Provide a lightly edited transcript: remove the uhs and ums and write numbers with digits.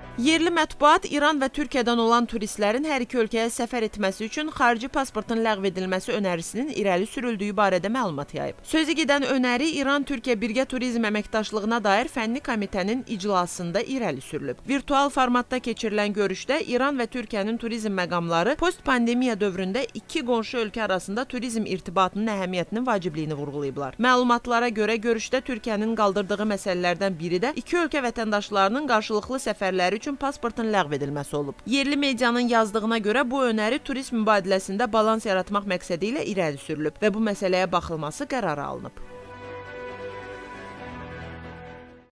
Yerli mətbuat İran və Türkiyədən olan turistlərin hər iki ölkəyə səfər etməsi üçün xarici pasportun ləğv edilməsi önərisinin irəli sürüldüyü barədə məlumat yayıb. Sözü gedən önəri İran-Türkiyə birgə turizm əməkdaşlığına dair fənni komitənin iclasında irəli sürülüb. Virtual formatda keçirilən görüşdə İran və Türkiyənin turizm məqamları post-pandemiya dövründə iki qonşu ölkə arasında turizm irtibatının əhəmiyyətinin vacibliyini vurğulayıblar. Məlumatlara görə görüşdə Türkiyənin qaldırdığı məsələlərdən biri də iki ölkə vətəndaşlarının qarşılıqlı səfərləri üçün pasportun ləğv edilməsi olub. Yerli medianın yazdığına görə bu önəri turist mübadiləsində balans yaratmaq məqsədi ilə irəli sürülüb və bu məsələyə baxılması qərarı alınıb.